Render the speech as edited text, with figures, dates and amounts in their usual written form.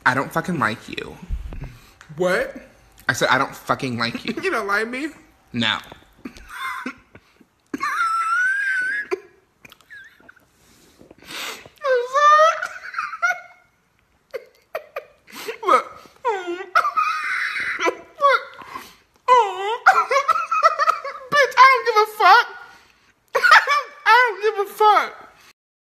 I don't fucking like you. What? I said I don't fucking like you. You don't like me? No.